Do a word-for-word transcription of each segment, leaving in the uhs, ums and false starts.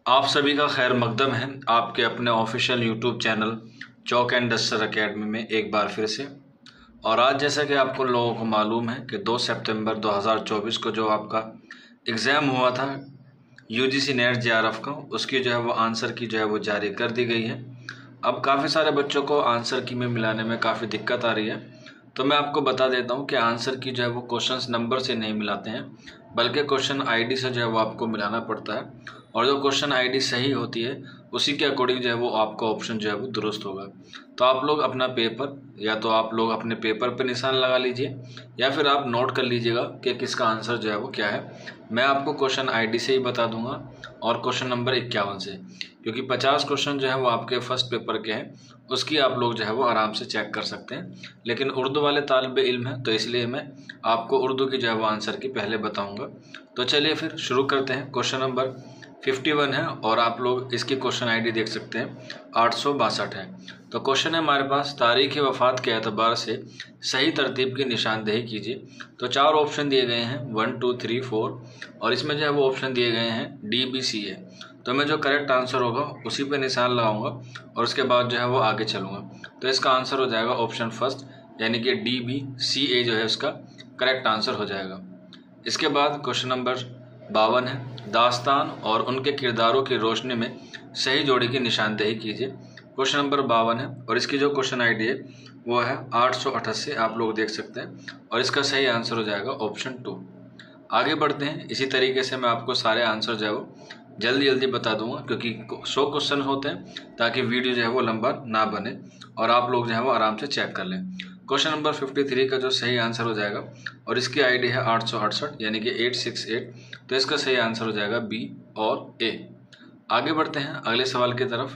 आप सभी का खैर मकदम है आपके अपने official YouTube channel chalk and duster academy में एक बार फिर से। और आज जैसा कि आपको लोगों को मालूम है कि दो सितंबर दो हज़ार चौबीस को जो आपका एग्ज़ाम हुआ था यूजीसी नेट जेआरएफ का, उसकी जो है वो आंसर की जो है वो जारी कर दी गई है। अब काफ़ी सारे बच्चों को आंसर की में मिलाने में काफ़ी दिक्कत आ रही है, तो मैं आपको बता देता हूँ कि आंसर की जो है वो क्वेश्चंस नंबर से नहीं मिलाते हैं, बल्कि क्वेश्चन आईडी से जो है वो आपको मिलाना पड़ता है। और जो क्वेश्चन आईडी सही होती है उसी के अकॉर्डिंग जो है वो आपका ऑप्शन जो है वो दुरुस्त होगा। तो आप लोग अपना पेपर या तो आप लोग अपने पेपर पे निशान लगा लीजिए या फिर आप नोट कर लीजिएगा कि किसका आंसर जो है वो क्या है। मैं आपको क्वेश्चन आईडी से ही बता दूंगा और क्वेश्चन नंबर इक्यावन से, क्योंकि पचास क्वेश्चन जो है वो आपके फर्स्ट पेपर के हैं, उसकी आप लोग जो है वो आराम से चेक कर सकते हैं। लेकिन उर्दू वाले तालिब इल्म हैं तो इसलिए मैं आपको उर्दू की जो है वो आंसर की पहले बताऊंगा। तो चलिए फिर शुरू करते हैं। क्वेश्चन नंबर इक्यावन है और आप लोग इसकी क्वेश्चन आईडी देख सकते हैं आठ सौ बासठ है। तो क्वेश्चन है हमारे पास, तारीख़ वफ़ात के एतबार से सही तरतीब की निशानदेही कीजिए। तो चार ऑप्शन दिए गए हैं, वन टू थ्री फोर, और इसमें जो है वो ऑप्शन दिए गए हैं डी बी सी ए। तो मैं जो करेक्ट आंसर होगा उसी पे निशान लगाऊंगा और उसके बाद जो है वो आगे चलूँगा। तो इसका आंसर हो जाएगा ऑप्शन फर्स्ट, यानी कि डी बी सी ए जो है उसका करेक्ट आंसर हो जाएगा। इसके बाद क्वेश्चन नंबर बावन है, दास्तान और उनके किरदारों की रोशनी में सही जोड़ी की निशानदेही कीजिए। क्वेश्चन नंबर बावन है और इसकी जो क्वेश्चन आईडी है वो है आठ सौ अठासी, आप लोग देख सकते हैं, और इसका सही आंसर हो जाएगा ऑप्शन टू। आगे बढ़ते हैं। इसी तरीके से मैं आपको सारे आंसर जो है वो जल्दी जल्दी बता दूंगा, क्योंकि सौ क्वेश्चन होते हैं ताकि वीडियो जो है वो लंबा ना बने और आप लोग जो है वो आराम से चेक कर लें। क्वेश्चन नंबर तिरेपन का जो सही आंसर हो जाएगा, और इसकी आईडी है आठ सौ अड़सठ यानी कि आठ सौ अड़सठ, तो इसका सही आंसर हो जाएगा बी और ए। आगे बढ़ते हैं अगले सवाल की तरफ।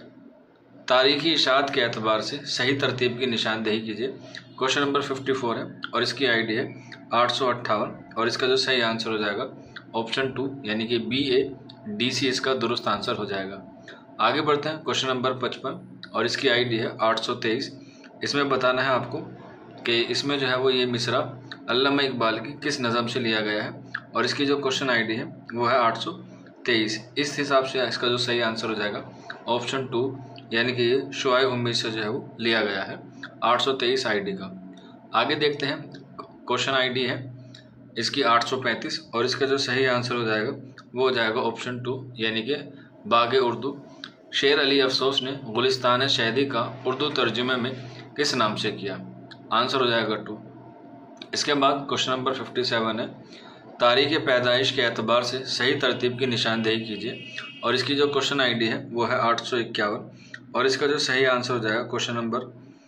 तारीखी इशाअत के एतबार से सही तरतीब की निशानदेही कीजिए। क्वेश्चन नंबर चौवन है और इसकी आईडी है आठ सौ अट्ठावन, और इसका जो सही आंसर हो जाएगा ऑप्शन टू, यानी कि बी ए डी सी इसका दुरुस्त आंसर हो जाएगा। आगे बढ़ते हैं। क्वेश्चन नंबर पचपन और इसकी आईडी है आठ सौ तेईस। इसमें बताना है आपको कि इसमें जो है वो ये मिसरा अल्लामा इकबाल की किस नज़म से लिया गया है, और इसकी जो क्वेश्चन आईडी है वो है आठ सौ तेईस। इस हिसाब से इसका जो सही आंसर हो जाएगा ऑप्शन टू, यानी कि ये शुआए उम्मीद से जो है वो लिया गया है आठ सौ तेईस आईडी का। आगे देखते हैं। क्वेश्चन आईडी है इसकी आठ सौ पैंतीस और इसका जो सही आंसर हो जाएगा वो हो जाएगा ऑप्शन टू, यानी कि बागे उर्दू। शेर अली अफसोस ने गुलिस्तान शहदी का उर्दू तर्जुमे में किस नाम से किया? आंसर हो जाएगा टू। इसके बाद क्वेश्चन नंबर सत्तावन है, तारीख़ पैदाइश के एतबार से सही तरतीब की निशानदेही कीजिए, और इसकी जो क्वेश्चन आईडी है वो है आठ सौ इक्यावन, और इसका जो सही आंसर हो जाएगा क्वेश्चन नंबर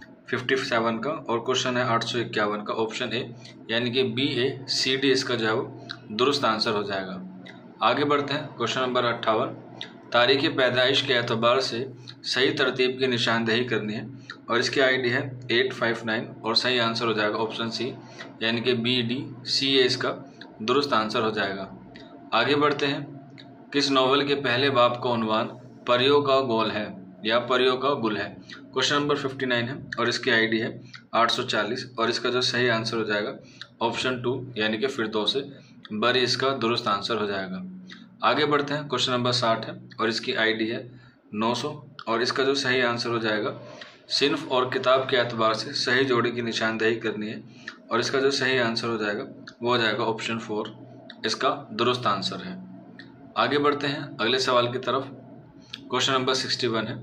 सत्तावन का, और क्वेश्चन है आठ सौ इक्यावन का ऑप्शन ए, यानी कि बी ए सी डी इसका जो है वो दुरुस्त आंसर हो जाएगा। आगे बढ़ते हैं। क्वेश्चन नंबर अट्ठावन, तारीख़ पैदाइश के एतबार से सही तरतीब की निशानदेही करनी है, और इसकी आईडी है आठ सौ उनसठ, और सही आंसर हो जाएगा ऑप्शन सी, यानी कि बी डी सी ए इसका दुरुस्त आंसर हो जाएगा। आगे बढ़ते हैं। किस नॉवल के पहले बाब का उन्वान परियों का गोल है या परियों का गुल है? क्वेश्चन नंबर उनसठ है और इसकी आईडी है आठ सौ चालीस, और इसका जो सही आंसर हो जाएगा ऑप्शन टू, यानी कि फिरदौस बरी इसका दुरुस्त आंसर हो जाएगा। आगे बढ़ते हैं। क्वेश्चन नंबर साठ है और इसकी आईडी है नौ सौ, और इसका जो सही आंसर हो जाएगा सिन्फ और किताब के एतबार से सही जोड़ी की निशानदेही करनी है, और इसका जो सही आंसर हो जाएगा वो हो जाएगा ऑप्शन फोर, इसका दुरुस्त आंसर है। आगे बढ़ते हैं अगले सवाल की तरफ। क्वेश्चन नंबर इकसठ है,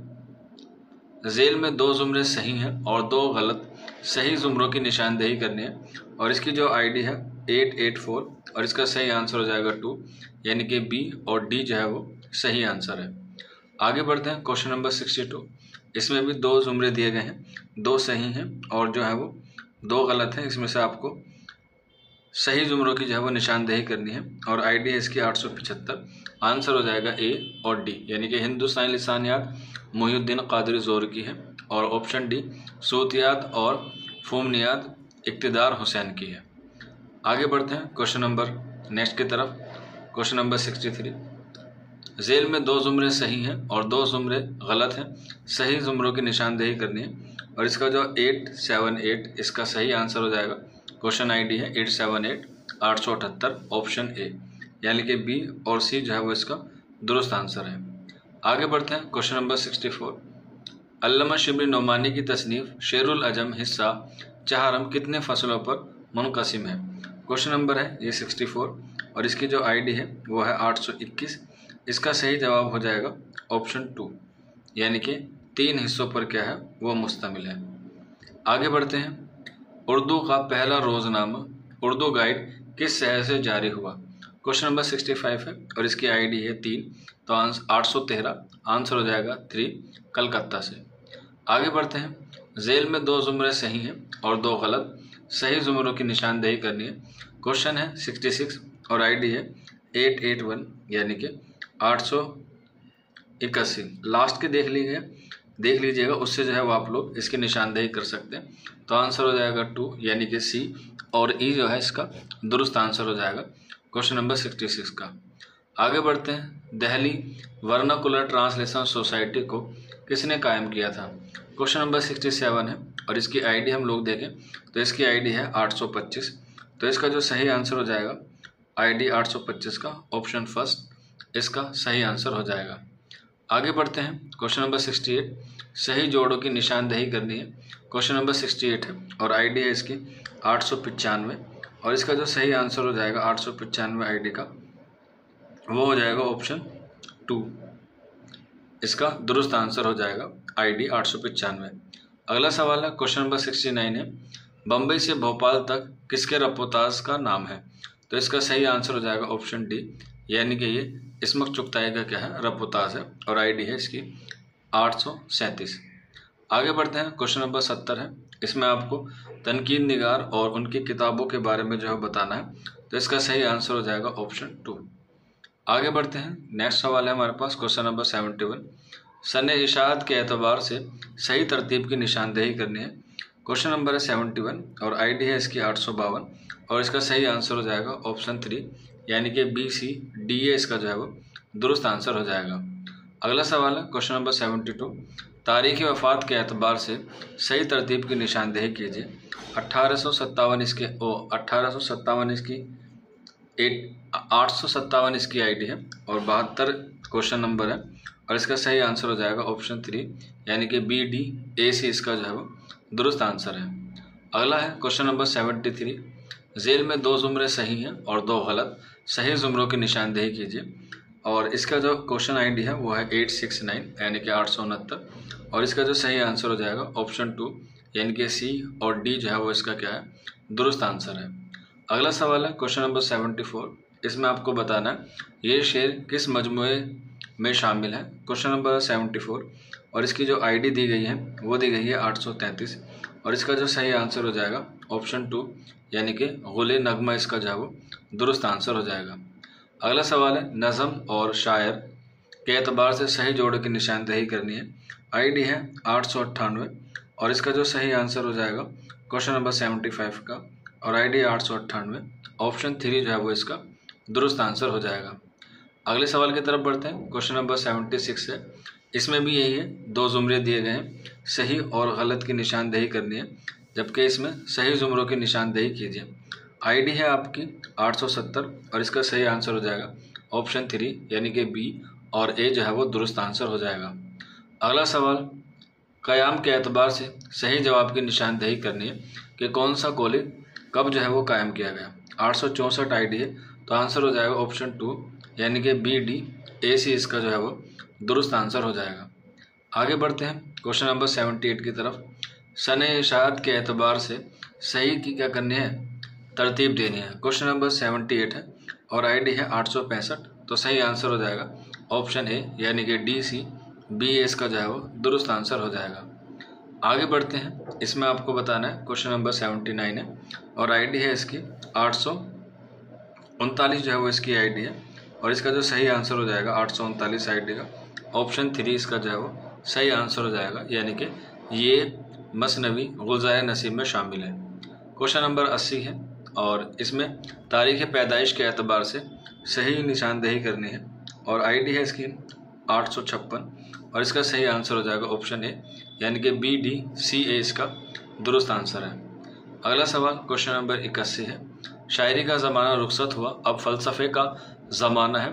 झेल में दो जुमरे सही हैं और दो गलत सही जुमरों की निशानदेही करनी है, और इसकी जो आईडी है आठ सौ चौरासी, और इसका सही आंसर हो जाएगा टू, यानी कि बी और डी जो है वो सही आंसर है। आगे बढ़ते हैं। क्वेश्चन नंबर बासठ, इसमें भी दो जुमरे दिए गए हैं, दो सही हैं और जो है वो दो गलत हैं। इसमें से आपको सही जुमरों की जो है वो निशानदेही करनी है, और आईडी है इसकी आठ सौ पचहत्तर। आंसर हो जाएगा ए और डी, यानी कि हिंदुस्तानी लिसानियात मुहिउद्दीन कादरी ज़ोर की है, और ऑप्शन डी सूतियात और फुमनियात इक़्तिदार हुसैन की है। आगे बढ़ते हैं क्वेश्चन नंबर नेक्स्ट की तरफ। क्वेश्चन नंबर तिरसठ, झेल में दो जुमरे सही हैं और दो जुमरे गलत हैं, सही जुमरों की निशानदेही करनी है, और इसका जो आठ सौ अठहत्तर इसका सही आंसर हो जाएगा। क्वेश्चन आईडी है आठ सौ अठहत्तर, आठ सौ अठहत्तर ऑप्शन ए, यानी कि बी और सी जो है वो इसका दुरुस्त आंसर है। आगे बढ़ते हैं question number sixty four. Allama Shibli Nomani की तसनीफ शेरुल अजम हिस्सा चहारम कितने फसलों पर मुनक़सिम है? क्वेश्चन नंबर है ये सिक्सटी फोर और इसकी जो आईडी है वो है आठ सौ इक्कीस। इसका सही जवाब हो जाएगा ऑप्शन टू, यानी कि तीन हिस्सों पर क्या है वो मुश्तमिल है। आगे बढ़ते हैं। उर्दू का पहला रोज़नामा उर्दू गाइड किस शहर से जारी हुआ? क्वेश्चन नंबर सिक्सटी फाइव है और इसकी आईडी है तीन, तो आंसर आठ सौ तेरह, आंसर हो जाएगा थ्री, कलकत्ता से। आगे बढ़ते हैं। झेल में दो जुमरे सही हैं और दो गलत, सही जुमरों की निशानदेही करनी है। क्वेश्चन है सिक्सटी सिक्स और आईडी है एट एट वन, यानी कि आठ सौ इक्यासी। लास्ट के देख लीजिए देख लीजिएगा उससे जो है वो आप लोग इसकी निशानदेही कर सकते हैं। तो आंसर हो जाएगा टू, यानी कि सी, और ई जो है इसका दुरुस्त आंसर हो जाएगा क्वेश्चन नंबर सिक्सटी सिक्स का। आगे बढ़ते हैं। दिल्ली वर्नाकुलर ट्रांसलेशन सोसाइटी को किसने कायम किया था? क्वेश्चन नंबर सिक्सटी सेवन है और इसकी आईडी हम लोग देखें तो इसकी आईडी है आठ सौ पच्चीस। तो इसका जो सही आंसर हो जाएगा आईडी आठ सौ पच्चीस का ऑप्शन फर्स्ट इसका सही आंसर हो जाएगा। आगे बढ़ते हैं। क्वेश्चन नंबर सिक्सटी एट, सही जोड़ों की निशानदेही करनी है। क्वेश्चन नंबर सिक्सटी एट है और आईडी है इसकी आठ सौ पचानवे और इसका जो सही आंसर हो जाएगा आठ सौ पचानवे आईडी का वो हो जाएगा ऑप्शन टू, इसका दुरुस्त आंसर हो जाएगा आईडी आठ सौ पचानवे। अगला सवाल है क्वेश्चन नंबर सिक्सटी नाइन है, बम्बई से भोपाल तक किसके रपोतास का नाम है? तो इसका सही आंसर हो जाएगा ऑप्शन डी, यानी कि ये इस्मत चुगताई का क्या है रपोतास है और आईडी है इसकी आठ सौ सैंतीस। आगे बढ़ते हैं। क्वेश्चन नंबर सत्तर है, इसमें आपको तनकीद निगार और उनकी किताबों के बारे में जो है बताना है। तो इसका सही आंसर हो जाएगा ऑप्शन टू। आगे बढ़ते हैं। नेक्स्ट सवाल है हमारे पास क्वेश्चन नंबर सेवेंटी वन, सन इशाअत के एतबार से सही तरतीब की निशानदेही करनी है। क्वेश्चन नंबर है सेवेंटी वन और आईडी है इसकी आठ सौ बावन और इसका सही आंसर हो जाएगा ऑप्शन थ्री, यानी कि बी सी डी ए इसका जो है वो दुरुस्त आंसर हो जाएगा। अगला सवाल है क्वेश्चन नंबर सेवेंटी टू, तारीख़ वफ़ात के एतबार से सही तरतीब की निशानदेही कीजिए। अट्ठारह सौ सत्तावन इसके ओ अट्ठारह सौ सत्तावन इसकी एट आठ सौ सत्तावन इसकी आईडी है और बहत्तर क्वेश्चन नंबर है और इसका सही आंसर हो जाएगा ऑप्शन थ्री, यानी कि बी डी ए सी इसका जो है वो दुरुस्त आंसर है। अगला है क्वेश्चन नंबर सेवेंटी थ्री, झेल में दो जुमरे सही हैं और दो गलत, सही जुमरों की निशानदेही कीजिए। और इसका जो क्वेश्चन आईडी है वो है एट सिक्स नाइन, यानी कि आठ सौ उनहत्तर और इसका जो सही आंसर हो जाएगा ऑप्शन टू, यानी कि सी और डी जो है वो इसका क्या है दुरुस्त आंसर है। अगला सवाल है क्वेश्चन नंबर सेवेंटी फोर, इसमें आपको बताना है ये शेर किस मजमूए में शामिल है। क्वेश्चन नंबर सेवेंटी फोर और इसकी जो आईडी दी गई है वो दी गई है आठ सौ तैंतीस और इसका जो सही आंसर हो जाएगा ऑप्शन टू, यानी कि गुले नगमा इसका जो है वो दुरुस्त आंसर हो जाएगा। अगला सवाल है नज़म और शायर के एतबार से सही जोड़ों की निशानदेही करनी है। आईडी है आठ सौ अट्ठानवे और इसका जो सही आंसर हो जाएगा क्वेश्चन नंबर सेवेंटी फाइव का और आईडी आठ सौ अट्ठानवे ऑप्शन थ्री जो है वो इसका दुरुस्त आंसर हो जाएगा। अगले सवाल की तरफ बढ़ते हैं। क्वेश्चन नंबर सेवेंटी सिक्स है, इसमें भी यही है, दो जुमरे दिए गए हैं, सही और गलत की निशानदेही करनी है, जबकि इसमें सही जुमरों की निशानदेही कीजिए। आईडी है आपकी आठ सौ सत्तर और इसका सही आंसर हो जाएगा ऑप्शन थ्री, यानी कि बी और ए जो है वो दुरुस्त आंसर हो जाएगा। अगला सवाल, क़याम के एतबार से सही जवाब की निशानदेही करनी है कि कौन सा कॉलेज कब जो है वो कायम किया गया। आठ सौ चौंसठ आईडी है तो आंसर हो जाएगा ऑप्शन टू, यानी कि बी डी ए सी इसका जो है वो दुरुस्त आंसर हो जाएगा। आगे बढ़ते हैं क्वेश्चन नंबर सेवेंटी एट की तरफ। सन इशाअत के एतबार से सही की क्या करनी है तरतीब देनी है। क्वेश्चन नंबर सेवेंटी एट है और आईडी है आठ सौ पैंसठ, तो सही आंसर हो जाएगा ऑप्शन ए, यानी कि डी सी बी एस का जो है वो दुरुस्त आंसर हो जाएगा। आगे बढ़ते हैं। इसमें आपको बताना है क्वेश्चन नंबर सेवेंटी नाइन है और आईडी है इसकी आठ सौ उनतालीस जो है वो इसकी आईडी है और इसका जो सही आंसर हो जाएगा आठ सौ उनतालीस आईडी का ऑप्शन थ्री इसका जो है वो सही आंसर हो जाएगा, यानी कि ये मसनवी गुलज़ार नसीब में शामिल है। क्वेश्चन नंबर अस्सी है और इसमें तारीख़ पैदाइश के एतबार से सही निशानदेही करनी है और आईडी है इसकी आठ सौ छप्पन और इसका सही आंसर हो जाएगा ऑप्शन ए, यानी कि बी डी सी ए इसका दुरुस्त आंसर है। अगला सवाल क्वेश्चन नंबर इक्यासी है, शायरी का ज़माना रुखसत हुआ, अब फ़लसफ़े का ज़माना है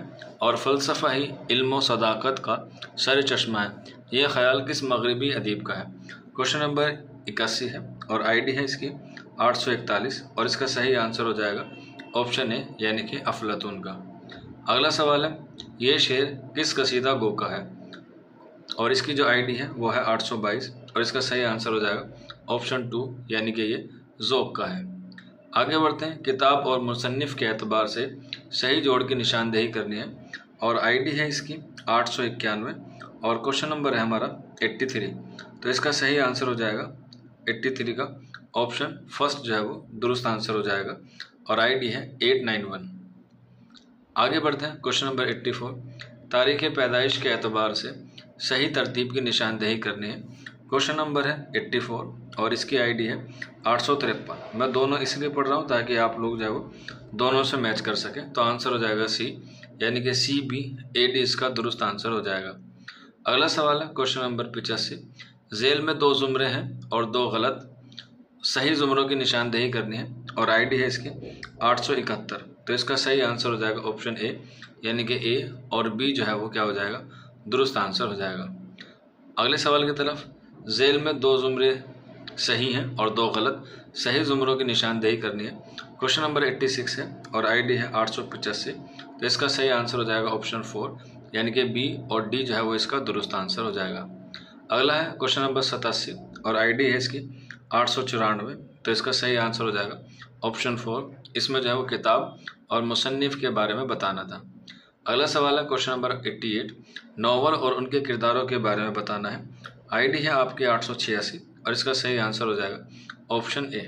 और फ़लसफ़ा ही इल्म व सदाकत का सर चश्मा है। यह ख़याल किस मगरबी अदीब का है? क्वेश्चन नंबर इक्यासी है और आईडी है इसकी आठ सौ इकतालीस और इसका सही आंसर हो जाएगा ऑप्शन ए यानी कि अफलातून का। अगला सवाल है, ये शेर किस कसीदा गो का है? और इसकी जो आईडी है वो है आठ सौ बाईस और इसका सही आंसर हो जाएगा ऑप्शन टू यानी कि ये ज़ौक़ का है। आगे बढ़ते हैं, किताब और मुसन्निफ़ के एतबार से सही जोड़ की निशानदेही करनी है और आईडी है इसकी आठ सौ इक्यानवे और क्वेश्चन नंबर है हमारा तिरासी। तो इसका सही आंसर हो जाएगा तिरासी का ऑप्शन फर्स्ट जो है वो दुरुस्त आंसर हो जाएगा और आईडी है आठ सौ इक्यानवे। आगे बढ़ते हैं, क्वेश्चन नंबर चौरासी, तारीख़ पैदाइश के एतबार से सही तरतीब की निशानदेही करनी है। क्वेश्चन नंबर है चौरासी और इसकी आईडी है आठ सौ तिरपन। मैं दोनों इसलिए पढ़ रहा हूँ ताकि आप लोग जो है वो दोनों से मैच कर सकें। तो आंसर हो जाएगा सी यानी कि सी बी ए डी इसका दुरुस्त आंसर हो जाएगा। अगला सवाल है क्वेश्चन नंबर पचासी, झेल में दो जुमरे हैं और दो गलत सही जुमरों की निशानदेही करनी है और आईडी है इसकी आठ सौ इकहत्तर। तो इसका सही आंसर हो जाएगा ऑप्शन ए यानी कि ए और बी जो है वो क्या हो जाएगा दुरुस्त आंसर हो जाएगा। अगले सवाल की तरफ, झेल में दो जुमरे सही हैं और दो गलत सही जुमरों की निशानदेही करनी है। क्वेश्चन नंबर छियासी है और आईडी है आठ सौ पचासी। तो इसका सही आंसर हो जाएगा ऑप्शन फोर यानी कि बी और डी जो है वो इसका दुरुस्त आंसर हो जाएगा। अगला है क्वेश्चन नंबर सतासी और आईडी है इसकी आठ सौ चौरानवे। तो इसका सही आंसर हो जाएगा ऑप्शन फोर। इसमें जो है वो किताब और मुसन्निफ़ के बारे में बताना था। अगला सवाल है क्वेश्चन नंबर अट्ठासी, नावल और उनके किरदारों के बारे में बताना है। आईडी है आपकी आठ सौ छियासी और इसका सही आंसर हो जाएगा ऑप्शन ए।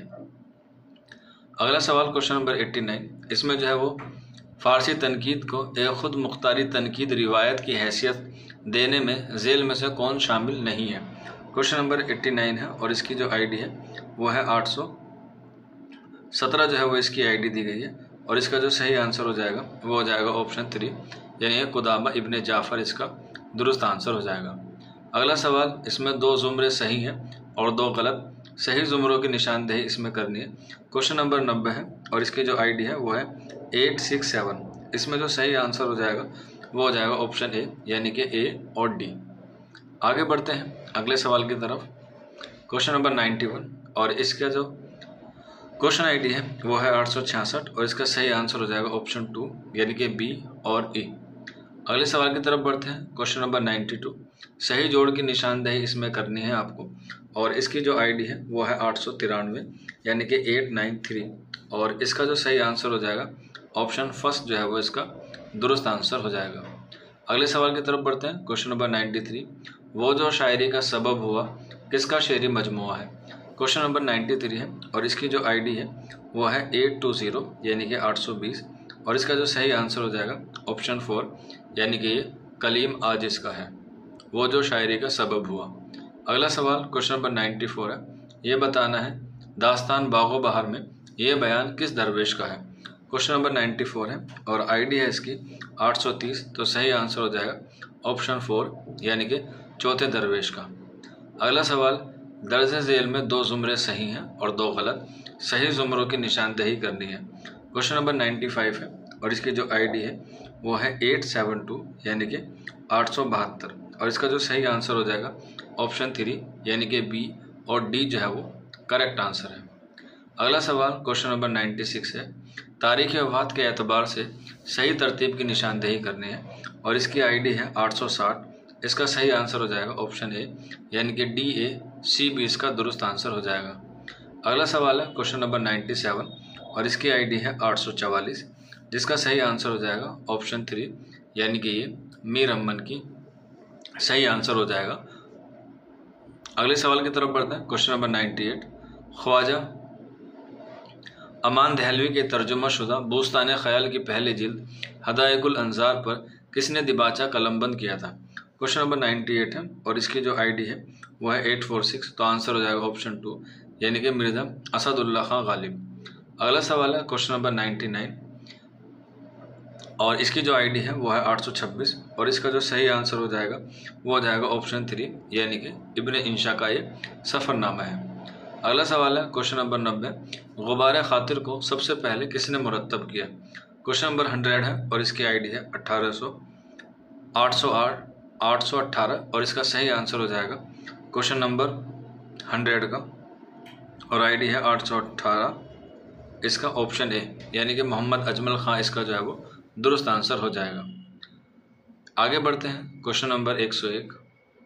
अगला सवाल क्वेश्चन नंबर नवासी, इसमें जो है वो फ़ारसी तनकीद को एक खुद मुख्तारी तनकीद रिवायत की हैसियत देने में झेल में से कौन शामिल नहीं है? क्वेश्चन नंबर नवासी है और इसकी जो आईडी है वो है आठ सौ सत्रह जो है वो इसकी आईडी दी गई है और इसका जो सही आंसर हो जाएगा वो हो जाएगा ऑप्शन थ्री यानी कुदामा इब्ने जाफ़र इसका दुरुस्त आंसर हो जाएगा। अगला सवाल, इसमें दो जुमरे सही हैं और दो गलत सही जुमरों की निशानदेही इसमें करनी है। क्वेश्चन नंबर नब्बे है और इसकी जो आईडी है वो है एट सिक्स सेवन। इसमें जो सही आंसर हो जाएगा वो हो जाएगा ऑप्शन ए यानी कि ए और डी। आगे बढ़ते हैं अगले सवाल की तरफ, क्वेश्चन नंबर इक्यानवे और इसका जो क्वेश्चन आईडी है वो है आठ सौ छियासठ और इसका सही आंसर हो जाएगा ऑप्शन टू यानी कि बी और ई। अगले सवाल की तरफ बढ़ते हैं, क्वेश्चन नंबर बानवे, सही जोड़ की निशानदेही इसमें करनी है आपको और इसकी जो आईडी है वो है आठ सौ तिरानवे यानी कि आठ सौ तिरानवे और इसका जो सही आंसर हो जाएगा ऑप्शन फर्स्ट जो है वो इसका दुरुस्त आंसर हो जाएगा। अगले सवाल की तरफ बढ़ते हैं, क्वेश्चन नंबर तिरानवे, वो जो शायरी का सबब हुआ किसका शेरी मजमुआ है? क्वेश्चन नंबर तिरानवे है और इसकी जो आईडी है वो है आठ सौ बीस यानी कि आठ सौ बीस और इसका जो सही आंसर हो जाएगा ऑप्शन फोर यानी कि ये कलीम आजिज़ का है, वो जो शायरी का सबब हुआ। अगला सवाल क्वेश्चन नंबर चौरानवे है, ये बताना है दास्तान बागो बहार में ये बयान किस दरवेश का है? क्वेश्चन नंबर चौरानवे है और आईडी है इसकी आठ सौ तीस। तो सही आंसर हो जाएगा ऑप्शन फोर यानी कि चौथे दरवेश का। अगला सवाल, दर्ज झेल में दो जुमरे सही हैं और दो गलत सही जुमरों की निशानदेही करनी है। क्वेश्चन नंबर पचानवे है और इसकी जो आईडी है वो है आठ सौ बहत्तर यानी कि आठ सौ बहत्तर और इसका जो सही आंसर हो जाएगा ऑप्शन थ्री यानी कि बी और डी जो है वो करेक्ट आंसर है। अगला सवाल क्वेश्चन नंबर छियानवे है, तारीख़ वफ़ात के एतबार से सही तरतीब की निशानदेही करनी है और इसकी आईडी है आठ सौ साठ। इसका सही आंसर हो जाएगा ऑप्शन ए यानी कि डी ए सी बी इसका दुरुस्त आंसर हो जाएगा। अगला सवाल है क्वेश्चन नंबर सत्तानवे और इसकी आईडी है आठ सौ चवालीस जिसका सही आंसर हो जाएगा ऑप्शन थ्री यानी कि ये मीर अमन की सही आंसर हो जाएगा। अगले सवाल की तरफ बढ़ते हैं, क्वेश्चन नंबर अट्ठानवे, ख्वाजा अमान दहलवी के तर्जुमा शुदा बूस्तान ख्याल की पहली जिल्द हदायकुल अंजार पर किसने दिबाचा कलमबंद किया था? क्वेश्चन नंबर अट्ठानवे है और इसकी जो आईडी है वो है आठ सौ छियालीस। तो आंसर हो जाएगा ऑप्शन टू यानी कि मिर्ज़ा असदुल्ला खां गालिब। अगला सवाल है क्वेश्चन नंबर निन्यानवे और इसकी जो आईडी है वो है आठ सौ छब्बीस और इसका जो सही आंसर हो जाएगा वो हो जाएगा ऑप्शन थ्री यानी कि इब्ने इंशा का ये सफ़रनामा है। अगला सवाल है क्वेश्चन नंबर नब्बे, गुबार खातिर को सबसे पहले किसने मुरतब किया? क्वेश्चन नंबर हंड्रेड है और इसकी आईडी है अट्ठारह सौ आठ सौ आठ आठ सौ अट्ठारह और इसका सही आंसर हो जाएगा क्वेश्चन नंबर हंड्रेड का और आईडी है आठ सौ अट्ठारह, इसका ऑप्शन ए यानी कि मोहम्मद अजमल खां इसका जो है वो दुरुस्त आंसर हो जाएगा। आगे बढ़ते हैं क्वेश्चन नंबर एक सौ एक।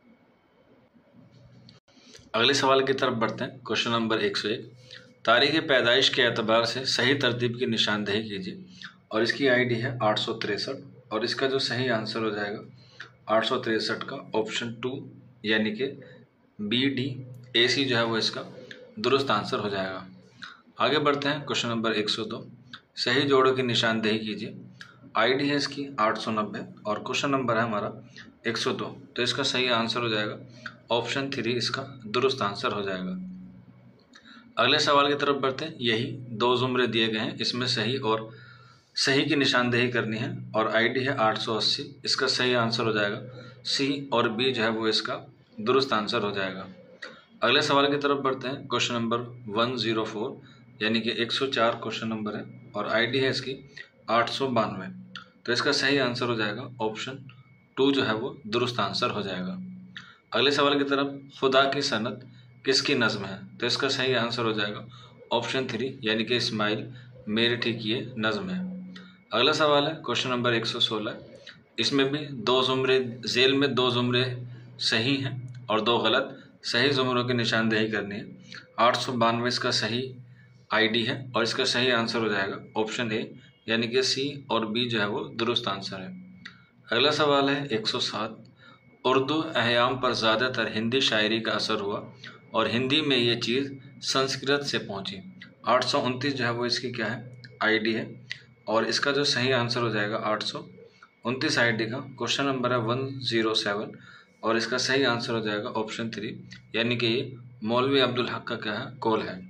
अगले सवाल की तरफ बढ़ते हैं। क्वेश्चन नंबर एक सौ एक, तारीख पैदाइश के एतबार से सही तरतीब की निशानदेही कीजिए और इसकी आईडी है आठ सौ तिरसठ और इसका जो सही आंसर हो जाएगा आठ सौ तिरसठ का ऑप्शन टू यानी कि बी डी ए सी जो है वो इसका दुरुस्त आंसर हो जाएगा। आगे बढ़ते हैं क्वेश्चन नंबर एक सौ दो, सही जोड़ों की निशानदेही कीजिए। आईडी है इसकी आठ सौ नब्बे और क्वेश्चन नंबर है हमारा एक सौ दो, तो इसका सही आंसर हो जाएगा ऑप्शन थ्री इसका दुरुस्त आंसर हो जाएगा। अगले सवाल की तरफ बढ़ते हैं। यही दो जुमरे दिए गए हैं, इसमें सही और सही की निशानदेही करनी है और आईडी है आठ सौ अस्सी, इसका सही आंसर हो जाएगा सी और बी जो है वो इसका दुरुस्त आंसर हो जाएगा। अगले सवाल की तरफ बढ़ते हैं। क्वेश्चन नंबर एक सौ चार यानी कि एक सौ चार क्वेश्चन नंबर है और आईडी है इसकी आठ सौ बानवे, तो इसका सही आंसर हो जाएगा ऑप्शन टू जो है वो दुरुस्त आंसर हो जाएगा। अगले सवाल की तरफ, खुदा की सनत किसकी नज़्म है, तो इसका सही आंसर हो जाएगा ऑप्शन थ्री यानी कि इस्माइल मेरठी की ये नज़्म है। अगला सवाल है क्वेश्चन नंबर एक सौ सोलह, इसमें भी दो जुमरे जेल में दो जुमरे सही हैं और दो गलत, सही जुमरों की निशानदेही करनी है। आठ सौ बानवे इसका सही आईडी है और इसका सही आंसर हो जाएगा ऑप्शन ए यानी कि सी और बी जो है वो दुरुस्त आंसर है। अगला सवाल है एक सौ सात, उर्दू अहयाम पर ज़्यादातर हिंदी शायरी का असर हुआ और हिंदी में ये चीज़ संस्कृत से पहुंची। आठ सौ उनतीस जो है वो इसकी क्या है आईडी है और इसका जो सही आंसर हो जाएगा आठ सौ उनतीस आईडी का क्वेश्चन नंबर है वन ज़ीरो सेवन और इसका सही आंसर हो जाएगा ऑप्शन थ्री यानी कि ये मौलवी अब्दुल हक का क्या है कौल है।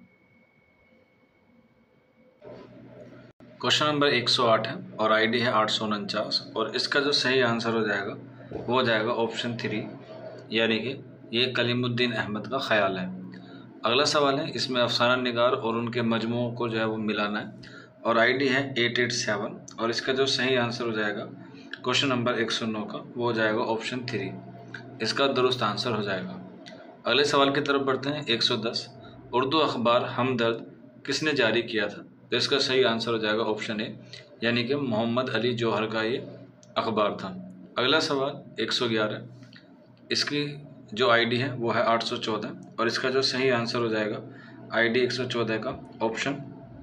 क्वेश्चन नंबर एक सौ आठ है और आईडी है आठ सौ उनचास और इसका जो सही आंसर हो जाएगा वो हो जाएगा ऑप्शन थ्री यानी कि ये कलीमुद्दीन अहमद का ख्याल है। अगला सवाल है, इसमें अफसाना निगार और उनके मजमूओं को जो है वो मिलाना है और आईडी है एट एट सेवन और इसका जो सही आंसर हो जाएगा क्वेश्चन नंबर एक सौ नौ का वो हो जाएगा ऑप्शन थ्री, इसका दुरुस्त आंसर हो जाएगा। अगले सवाल की तरफ बढ़ते हैं। एक सौ दस, उर्दू अखबार हमदर्द किसने जारी किया था, तो इसका सही आंसर हो जाएगा ऑप्शन ए यानी कि मोहम्मद अली जौहर का ये अखबार था। अगला सवाल एक सौ ग्यारह, इसकी जो आईडी है वो है आठ सौ चौदह और इसका जो सही आंसर हो जाएगा आईडी एक सौ चौदह का ऑप्शन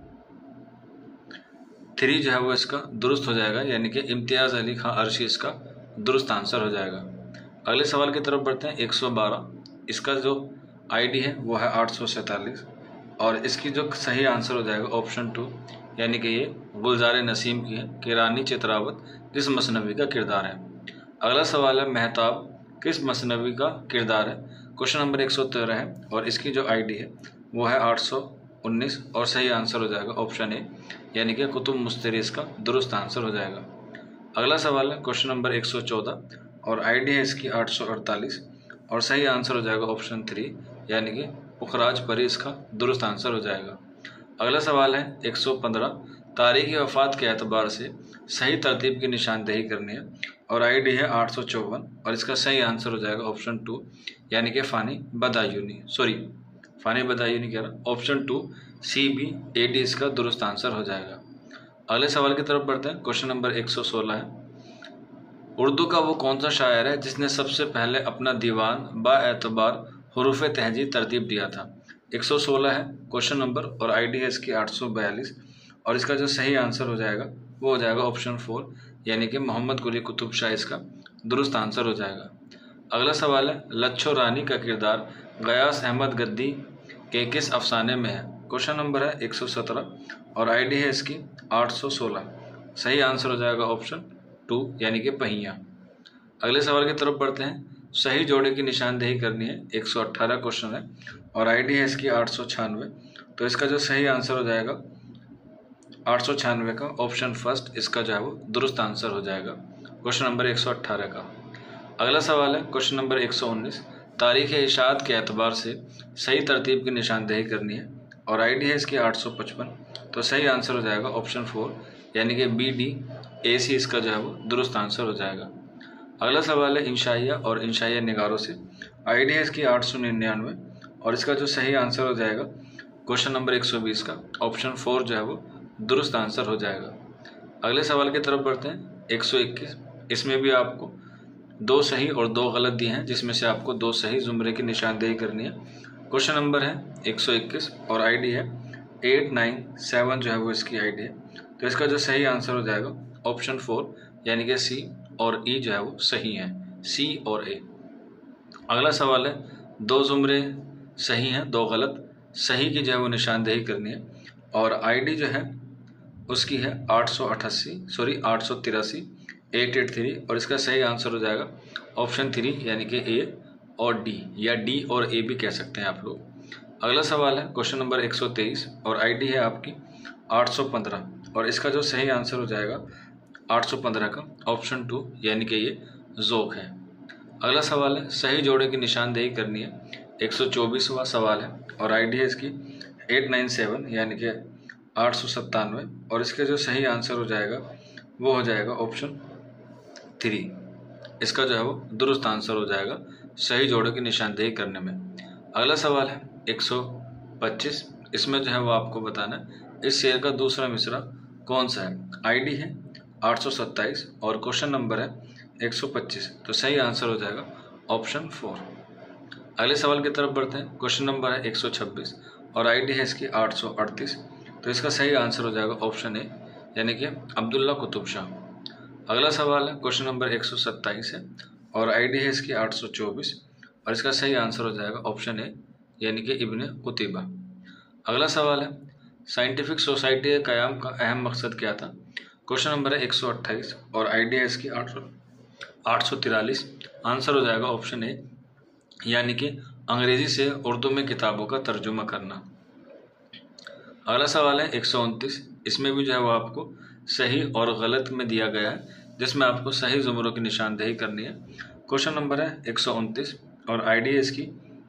थ्री जो है वो इसका दुरुस्त हो जाएगा यानी कि इम्तियाज़ अली खां अर्शी इसका दुरुस्त आंसर हो जाएगा। अगले सवाल की तरफ बढ़ते हैं। एक सौ बारह, इसका जो आईडी है वो है आठ सौ सैंतालीस और इसकी जो सही आंसर हो जाएगा ऑप्शन टू यानी कि ये गुलजार नसीम की है कि रानी चित्रावत किस मसनवी का किरदार है। अगला सवाल है, महताब किस मसनवी का किरदार है, क्वेश्चन नंबर एक सौ तेरह है और इसकी जो आईडी है वो है आठ सौ उन्नीस और सही आंसर हो जाएगा ऑप्शन ए यानी कि कुतुब मुस्तरी इसका दुरुस्त आंसर हो जाएगा। अगला सवाल है क्वेश्चन नंबर एक सौ चौदह और आईडी है इसकी आठ सौ अड़तालीस और सही आंसर हो जाएगा ऑप्शन थ्री यानी कि पुखराज परी इसका दुरुस्त आंसर हो जाएगा। अगला सवाल है एक सौ पंद्रह, तारीख़ वफ़ात के एतबार से सही तरतीब की निशानदेही करनी है और आईडी है आठ सौ चौवन और इसका सही आंसर हो जाएगा ऑप्शन टू यानी कि फ़ानी बदायूनी सॉरी फ़ानी बदायूनी कह रहा option two C B A D इसका दुरुस्त आंसर हो जाएगा। अगले सवाल की तरफ बढ़ते हैं। क्वेश्चन नंबर एक सौ सोलह है, उर्दू का वो कौन सा शायर है जिसने सबसे पहले अपना दीवान बाएतबार हुरूफ तहजीब तरतीब दिया था। एक सौ सोलह है क्वेश्चन नंबर और आईडी है इसकी आठ सौ बयालीस और इसका जो सही आंसर हो जाएगा वो हो जाएगा ऑप्शन फोर यानी कि मोहम्मद कुली कुतुब शाह इसका दुरुस्त आंसर हो जाएगा। अगला सवाल है, लच्छो रानी का किरदार गयास अहमद गद्दी के किस अफसाने में है, क्वेश्चन नंबर है एक सौ सत्रह और आईडी है इसकी आठ सौ सोलह, सही आंसर हो जाएगा ऑप्शन टू यानी कि पहिया। अगले सवाल की तरफ बढ़ते हैं। सही जोड़े की निशानदेही करनी है, एक सौ अट्ठारह क्वेश्चन है और आईडी है इसकी आठ सौ छियानवे, तो इसका जो सही आंसर हो जाएगा आठ सौ छियानवे का ऑप्शन फर्स्ट इसका जो है वो दुरुस्त आंसर हो जाएगा क्वेश्चन नंबर एक सौ अट्ठारह का। अगला सवाल है क्वेश्चन नंबर एक सौ उन्नीस, तारीख़ इशाअत के एतबार से सही तरतीब की निशानदेही करनी है और आईडी है इसकी आठ सौ पचपन, तो सही आंसर हो जाएगा ऑप्शन फोर यानी कि बी डी ए सी इसका जो है वो दुरुस्त आंसर हो जाएगा। अगला सवाल है इंशाइया और इंशाइया निगारों से। आई डी है इसकी आठ सौ निन्यानवे और इसका जो सही आंसर हो जाएगा क्वेश्चन नंबर एक सौ बीस का ऑप्शन फोर जो है वो दुरुस्त आंसर हो जाएगा। अगले सवाल की तरफ बढ़ते हैं एक सौ इक्कीस। इसमें भी आपको दो सही और दो गलत दिए हैं, जिसमें से आपको दो सही जुमरे की निशानदेही करनी है। क्वेश्चन नंबर है एक सौ इक्कीस और आईडी है एट नाइन सेवन जो है वो इसकी आईडी है। तो इसका जो सही आंसर हो जाएगा ऑप्शन फोर यानी कि सी और ई जो है वो सही है, सी और ए। अगला सवाल है दो जुमरे सही हैं दो गलत, सही की जो है वो निशानदेही करनी है और आईडी जो है उसकी है आठ सौ अट्ठासी सॉरी आठ सौ तिरासी एट एट थ्री और इसका सही आंसर हो जाएगा ऑप्शन थ्री यानी कि ए और डी, या डी और ए भी कह सकते हैं आप लोग। अगला सवाल है क्वेश्चन नंबर एक सौ तेईस और आईडी है आपकी आठ सौ पंद्रह और इसका जो सही आंसर हो जाएगा आठ सौ पंद्रह का ऑप्शन टू यानी कि ये जोक है। अगला सवाल है सही जोड़े की निशानदेही करनी है। एक सौ चौबीसवां सवाल है और आईडी है इसकी एट नाइन सेवन यानी कि आठ सौ सत्तानवे और इसका जो सही आंसर हो जाएगा वो हो जाएगा ऑप्शन थ्री। इसका जो है वो दुरुस्त आंसर हो जाएगा सही जोड़े की निशानदेही करने में। अगला सवाल है एक सौ पच्चीस। इसमें जो है वो आपको बताना है इस शेर का दूसरा मिसरा कौन सा है। आईडी है आठ सौ सत्ताईस और क्वेश्चन नंबर है एक सौ पच्चीस, तो सही आंसर हो जाएगा ऑप्शन फोर। अगले सवाल की तरफ बढ़ते हैं। क्वेश्चन नंबर है एक सौ छब्बीस और आईडी है इसकी आठ सौ अड़तीस, तो इसका सही आंसर हो जाएगा ऑप्शन ए यानी कि अब्दुल्ला कुतुब शाह। अगला सवाल है क्वेश्चन नंबर एक सौ सत्ताईस है और आईडी है इसकी आठ सौ चौबीस और इसका सही आंसर हो जाएगा ऑप्शन ए यानी कि इब्ने कुतैबा। अगला सवाल है साइंटिफिक सोसाइटी के क़याम का अहम मकसद क्या था। क्वेश्चन नंबर है एक सौ अट्ठाईस और आईडी है इसकी आठ सौ आठ सौ तिरालीस। आंसर हो जाएगा ऑप्शन ए यानी कि अंग्रेज़ी से उर्दू में किताबों का तर्जुमा करना। अगला सवाल है एक सौ उनतीस। इसमें भी जो है वो आपको सही और गलत में दिया गया है, जिसमें आपको सही जुमरों की निशानदेही करनी है। क्वेश्चन नंबर है एक सौ उनतीस और आईडी है इसकी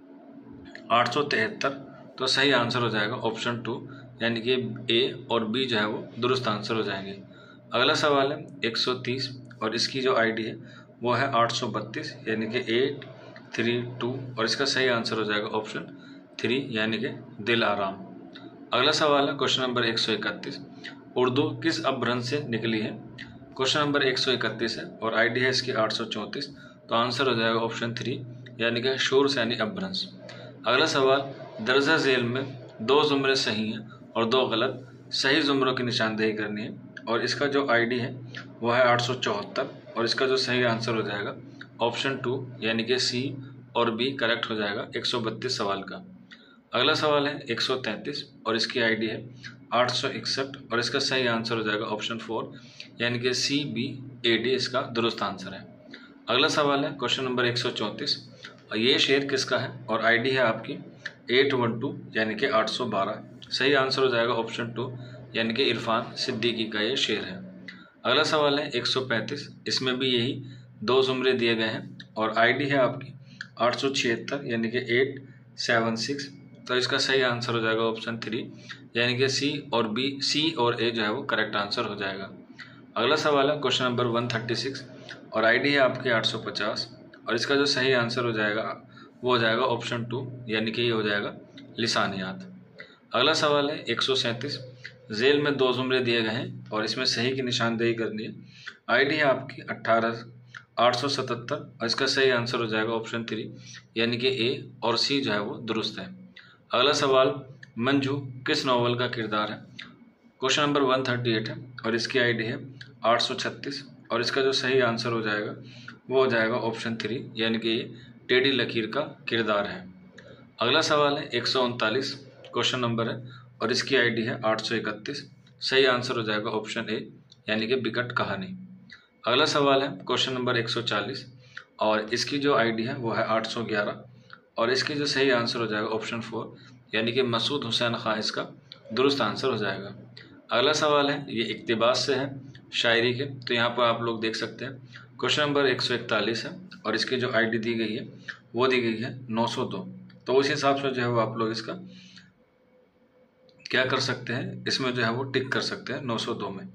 आठ सौ तिहत्तर, तो सही आंसर हो जाएगा ऑप्शन टू यानी कि ए और बी जो है वो दुरुस्त आंसर हो जाएंगे। अगला सवाल है एक सौ तीस और इसकी जो आईडी है वो है आठ सौ बत्तीस यानी कि एट थ्री टू और इसका सही आंसर हो जाएगा ऑप्शन थ्री यानी कि दिल आराम। अगला सवाल है क्वेश्चन नंबर एक सौ इकतीस। उर्दू किस अपभ्रंश से निकली है। क्वेश्चन नंबर एक सौ इकतीस है और आईडी है इसकी आठ सौ चौंतीस, तो आंसर हो जाएगा ऑप्शन थ्री यानी कि शोर से यानी अपभ्रंश। अगला सवाल दर्जा झेल में दो जुमरे सही हैं और दो गलत, सही जुमरों की निशानदेही करनी है और इसका जो आईडी है वो है आठ सौ चौहत्तर और इसका जो सही आंसर हो जाएगा ऑप्शन टू यानी कि सी और बी करेक्ट हो जाएगा एक सौ बत्तीस सवाल का। अगला सवाल है एक सौ तैंतीस और इसकी आईडी है आठ सौ इकसठ और इसका सही आंसर हो जाएगा ऑप्शन फोर यानी कि सी बी ए डी इसका दुरुस्त आंसर है। अगला सवाल है क्वेश्चन नंबर एक सौ चौंतीस और ये शेर किसका है और आईडी है आपकी एट वन टू यानी कि आठ सौ बारह, सही आंसर हो जाएगा ऑप्शन टू यानी कि इरफान सिद्दीकी का ये शेर है। अगला सवाल है एक सौ पैंतीस। इसमें भी यही दो जुमरे दिए गए हैं और आईडी है आपकी आठ सौ छिहत्तर यानी कि एट सेवन सिक्स, तो इसका सही आंसर हो जाएगा ऑप्शन थ्री यानी कि सी और बी सी और ए जो है वो करेक्ट आंसर हो जाएगा। अगला सवाल है क्वेश्चन नंबर एक सौ छत्तीस और आईडी है आपके आठ सौ पचास और इसका जो सही आंसर हो जाएगा वो हो जाएगा ऑप्शन टू यानी कि ये हो जाएगा लिसानियात। अगला सवाल है एक सौ सैंतीस। जेल में दो जुमरे दिए गए हैं और इसमें सही की निशानदेही करनी है। आईडी है आपकी अट्ठारह आठ सौ सतहत्तर और इसका सही आंसर हो जाएगा ऑप्शन थ्री यानी कि ए और सी जो है वो दुरुस्त है। अगला सवाल मंजू किस नॉवल का किरदार है। क्वेश्चन नंबर एक सौ अड़तीस है और इसकी आईडी है आठ सौ छत्तीस और इसका जो सही आंसर हो जाएगा वो हो जाएगा ऑप्शन थ्री यानी कि ये टेढ़ी लकीर का किरदार है। अगला सवाल है एक सौ उनतालीस क्वेश्चन नंबर है और इसकी आईडी है आठ सौ इकतीस, सही आंसर हो जाएगा ऑप्शन ए यानी कि बिकट कहानी। अगला सवाल है क्वेश्चन नंबर एक सौ चालीस और इसकी जो आईडी है वो है आठ सौ ग्यारह और इसकी जो सही आंसर हो जाएगा ऑप्शन फोर यानी कि मसूद हुसैन खां इसका दुरुस्त आंसर हो जाएगा। अगला सवाल है ये इक्तिबास से है शायरी के, तो यहाँ पर आप लोग देख सकते हैं क्वेश्चन नंबर एक सौ इकतालीस है और इसकी जो आईडी दी गई है वो दी गई है नौ सौ दो, तो उस हिसाब से जो है वो आप लोग इसका क्या कर सकते हैं, इसमें जो है वो टिक कर सकते हैं नौ सौ दो में।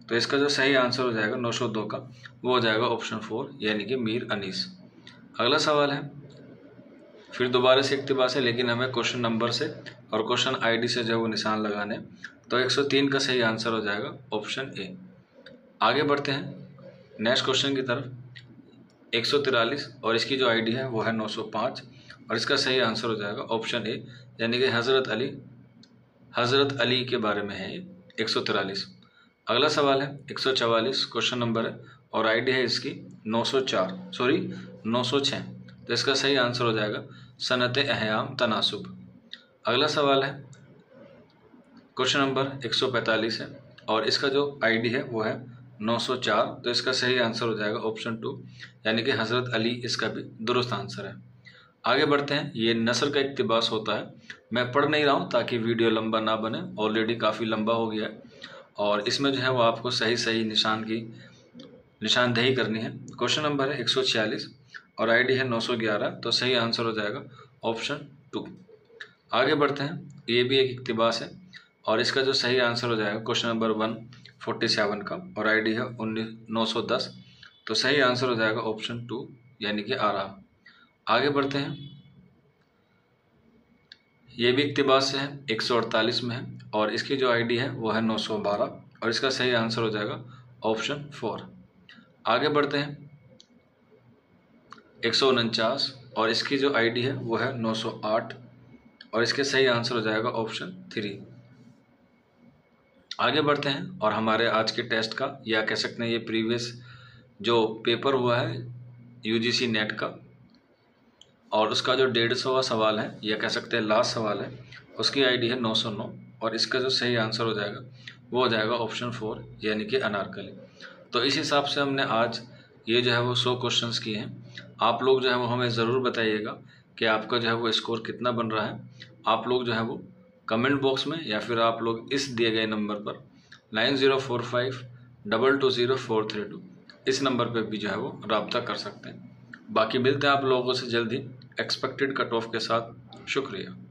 तो इसका जो सही आंसर हो जाएगा नौ सौ दो का, वो हो जाएगा ऑप्शन फोर, यानी कि मीर अनीस। अगला सवाल है, फिर दोबारा से इक्तिबास है, लेकिन हमें क्वेश्चन नंबर से और क्वेश्चन आईडी से जो है वो निशान लगाने। तो एक सौ तीन का सही आंसर हो जाएगा ऑप्शन ए। आगे बढ़ते हैं नेक्स्ट क्वेश्चन की तरफ। एक सौ तिरालीस और इसकी जो आईडी है वो है नौ सौ पाँच और इसका सही आंसर हो जाएगा ऑप्शन ए, यानी कि हज़रत अली हज़रत अली के बारे में है ये एक सौ तिरालीस। अगला सवाल है एक सौ चवालीस, क्वेश्चन नंबर है और आईडी है इसकी नौ सौ चार सॉरी नौ सौ छः। तो इसका सही आंसर हो जाएगा सनत अहयाम तनासुब। अगला सवाल है क्वेश्चन नंबर एक सौ पैंतालीस है और इसका जो आईडी है वो है नौ सौ चार। तो इसका सही आंसर हो जाएगा ऑप्शन टू, यानी कि हज़रत अली इसका भी दुरुस्त आंसर है। आगे बढ़ते हैं। ये नस्ल का इक्तिबास होता है, मैं पढ़ नहीं रहा हूँ ताकि वीडियो लंबा ना बने, ऑलरेडी काफ़ी लंबा हो गया है और इसमें जो है वो आपको सही सही निशान की निशानदेही करनी है। क्वेश्चन नंबर है एक सौ छियालीस और आईडी है नौ सौ ग्यारह। तो सही आंसर हो जाएगा ऑप्शन टू। आगे बढ़ते हैं। ये भी एक इक्तिबास है और इसका जो सही आंसर हो जाएगा question number one forty seven का और आईडी है उन्नीस नौ सौ दस। तो सही आंसर हो जाएगा ऑप्शन टू, यानी कि आ रहा। आगे बढ़ते हैं। ये भी इक्तिबास से है, एक सौ अड़तालीस में है और इसकी जो आईडी है वो है नौ सौ बारह और इसका सही आंसर हो जाएगा ऑप्शन फोर। आगे बढ़ते हैं। एक सौ उनचास और इसकी जो आईडी है वो है नौ सौ आठ और इसके सही आंसर हो जाएगा ऑप्शन थ्री। आगे बढ़ते हैं और हमारे आज के टेस्ट का, या कह सकते हैं ये प्रीवियस जो पेपर हुआ है यूजीसी नेट का, और उसका जो डेढ़ सौ सवाल है या कह सकते हैं लास्ट सवाल है, उसकी आईडी है नौ सौ नौ और इसका जो सही आंसर हो जाएगा वो हो जाएगा ऑप्शन फोर, यानी कि अनारकली। तो इस हिसाब से हमने आज ये जो है वो सौ क्वेश्चंस किए हैं। आप लोग जो है वो हमें ज़रूर बताइएगा कि आपका जो है वो स्कोर कितना बन रहा है। आप लोग जो है वो कमेंट बॉक्स में या फिर आप लोग इस दिए गए नंबर पर nine zero four five double two zero four three two इस नंबर पर भी जो है वो रब्ता कर सकते हैं। बाकी मिलते हैं आप लोगों से जल्दी एक्सपेक्टेड कट ऑफ के साथ। शुक्रिया।